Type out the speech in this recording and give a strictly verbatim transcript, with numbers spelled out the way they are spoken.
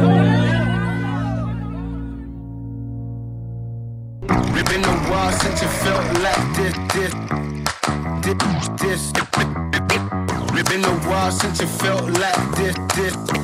Been a while since it felt like this, this, this, this. Been a while since it felt like this, this.